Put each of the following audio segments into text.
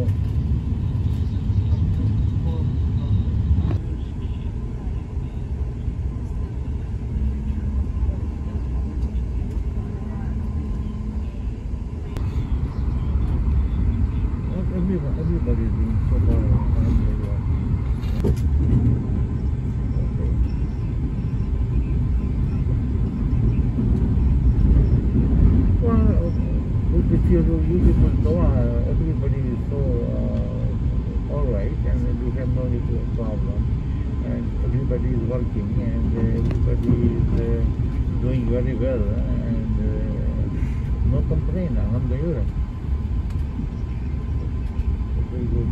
Everybody's been so far behind the well, if you people know, everybody is so alright, and we have no little problem, and everybody is working, and everybody is doing very well, and no complaint, alhamdulillah. Very good.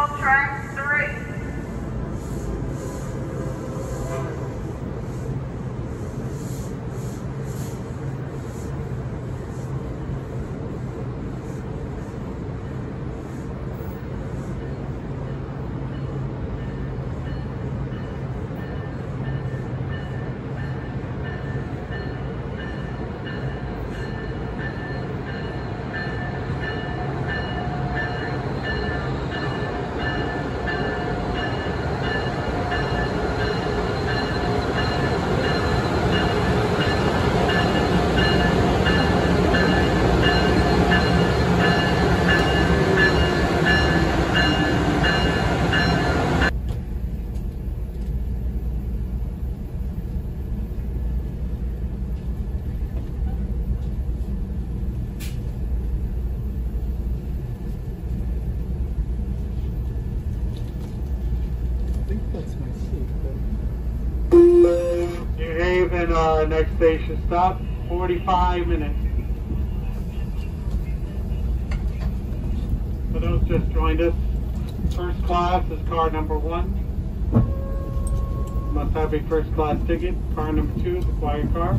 Terminal Track 3. New Haven, next station stop, 45 minutes. For those just joined us, first class is car number 1. Must have a first class ticket. Car number 2 is a quiet car.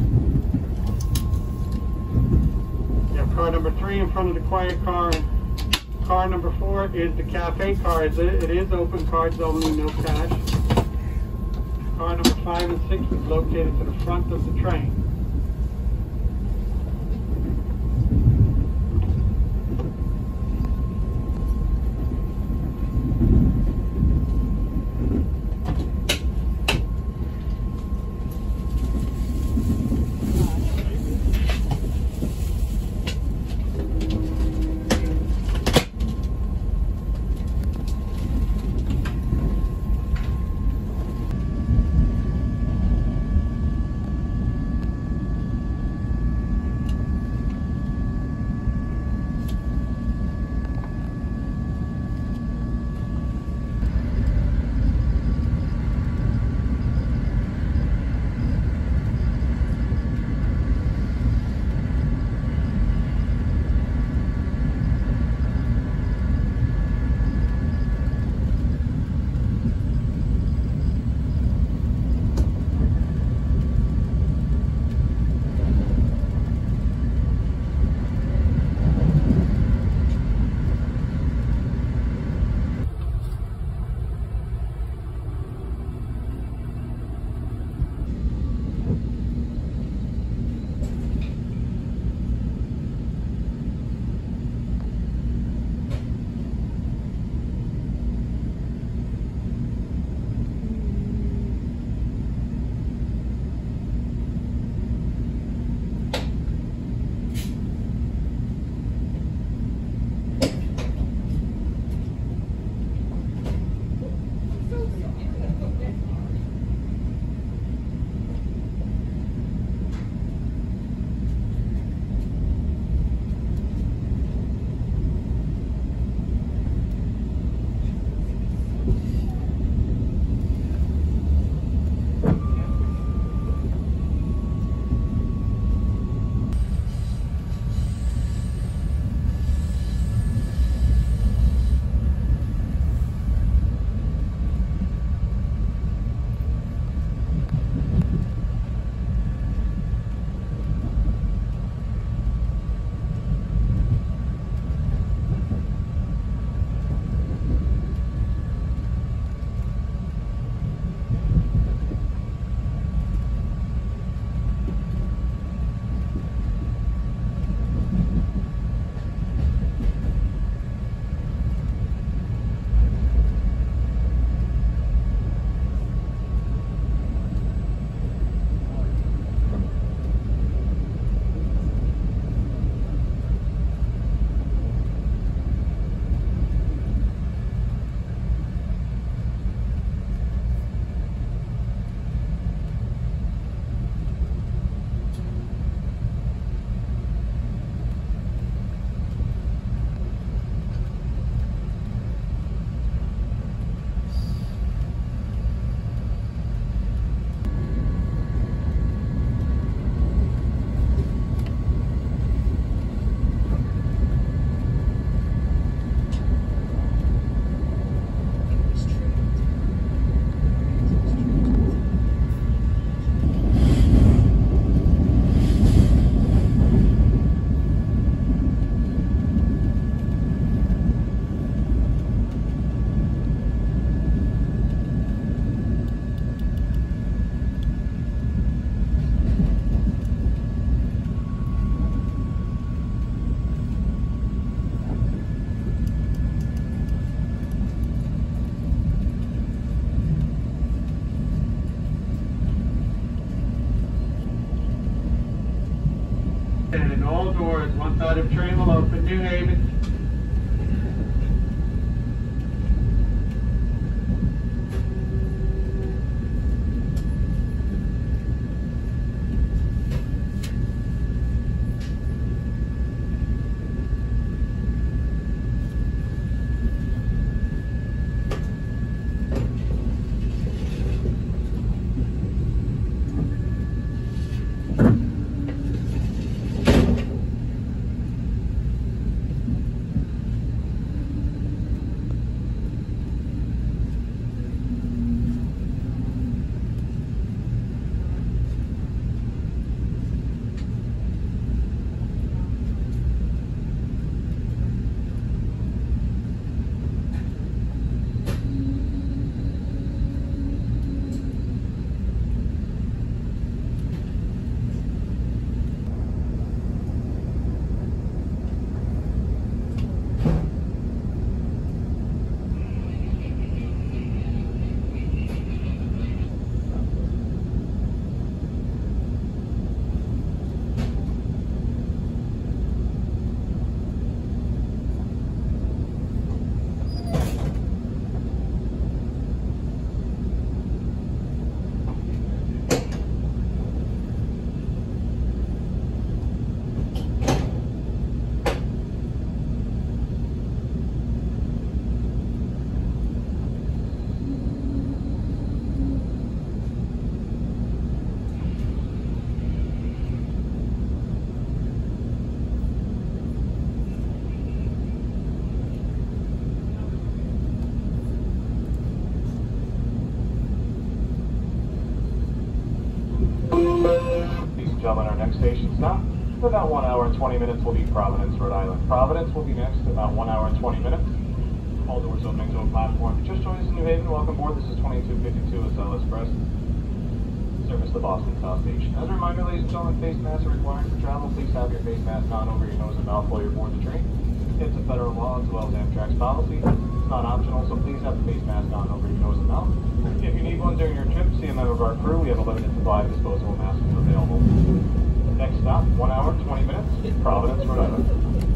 You have car number 3 in front of the quiet car. Car number 4 is the cafe car. It is open, cards only, no cash. Car number 5 and 6 is located to the front of the train. doors. One side of train will open. New Haven. Ladies and gentlemen, our next station stop, in about 1 hour and 20 minutes, will be Providence, Rhode Island. Providence will be next, about 1 hour and 20 minutes. All doors opening to a platform. Just joined us in New Haven. Welcome aboard. This is 2252 Acela Express. Service to Boston South Station. As a reminder, ladies and gentlemen, face masks are required for travel. Please have your face mask on over your nose and mouth while you're aboard the train. It's a federal law as well as Amtrak's policy. It's not optional, so please have the face mask on over your nose and mouth. If you need one during your trip, see a member of our crew. We have a limited supply of disposable masks available. Next stop, 1 hour, 20 minutes, Providence, Rhode Island.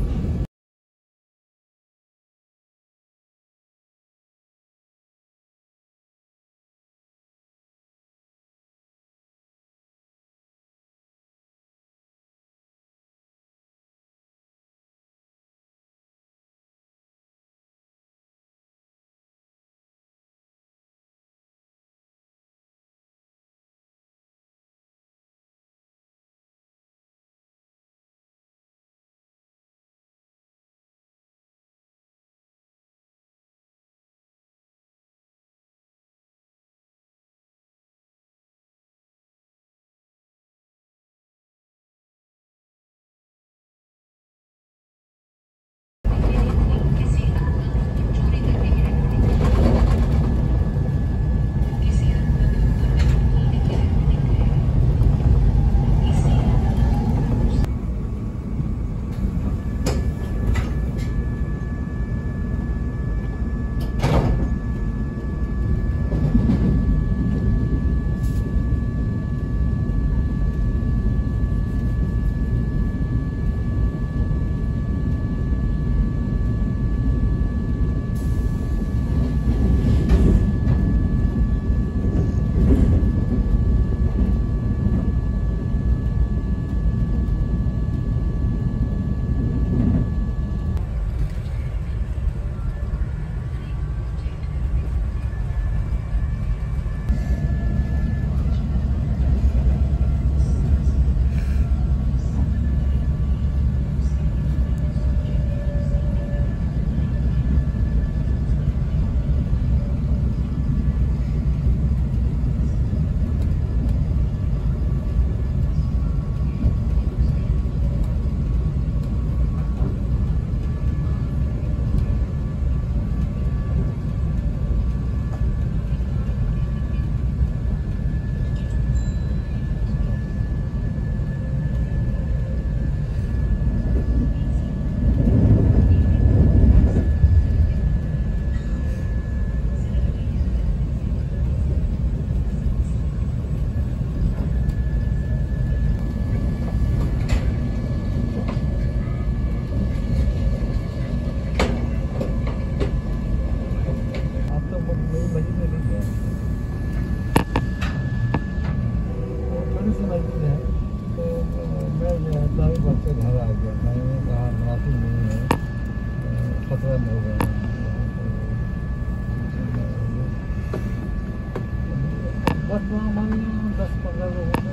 Buat namanya das paglaloob.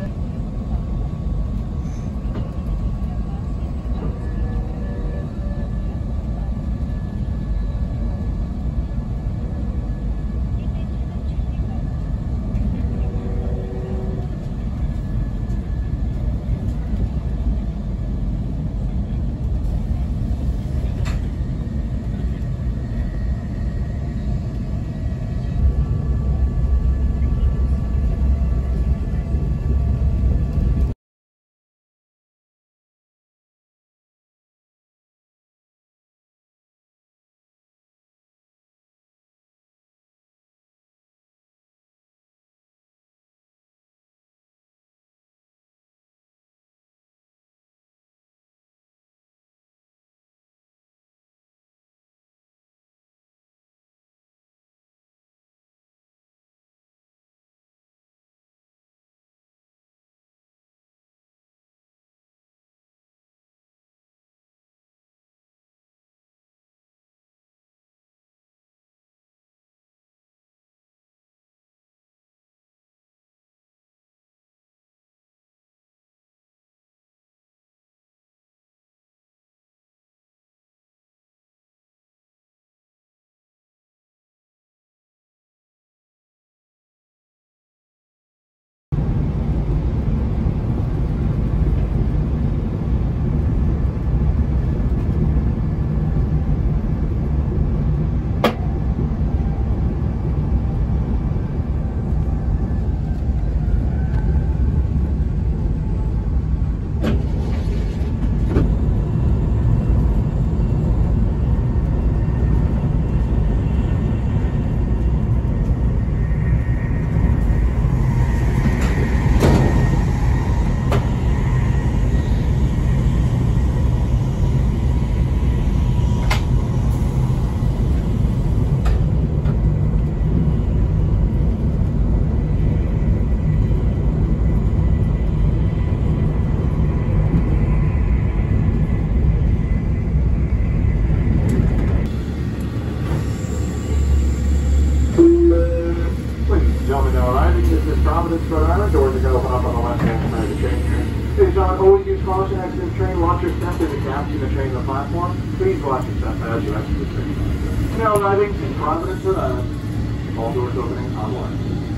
Providence, Rhode Island. Doors are going to open up on the left-hand side of the train here. Ladies and gentlemen, always use caution exiting the train. Watch your step as you can see the train on the platform. Please watch your step as you exit the train. Now arriving in Providence, Rhode Island. All doors opening on the left.